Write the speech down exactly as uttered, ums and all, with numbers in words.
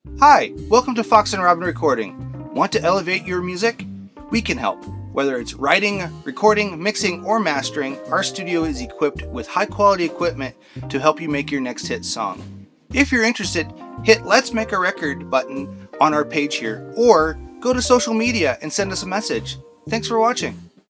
Hi, welcome to Fox and Robyn Recording. Want to elevate your music? We can help. Whether it's writing, recording, mixing, or mastering, our studio is equipped with high-quality equipment to help you make your next hit song. If you're interested, hit Let's Make a Record button on our page here, or go to social media and send us a message. Thanks for watching.